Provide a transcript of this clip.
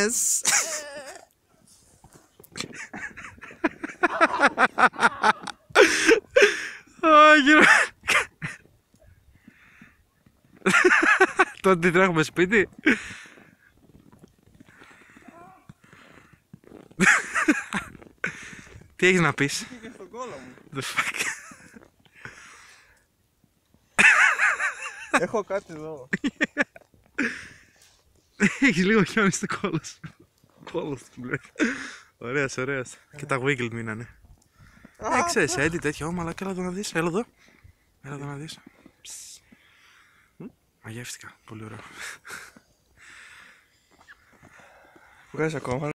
Yes. Τότε τι τρέχουμε σπίτι. Τι έχεις να πεις? Πήγε στον κόλλο μου. The fuck. Έχω κάτι εδώ. Έχεις λίγο χιόνι στο κόλλο σου. Κόλλο σου μπλε. Ωραίος, ωραίος. Και τα wiggle μείνανε. Ξέρεις, Έντι τέτοιο, μαλάκα, έλα εδώ να δεις, έλα εδώ. Έλα εδώ να δεις. Μαγεύτηκα, πολύ ωραίο. Βγάζεις ακόμα.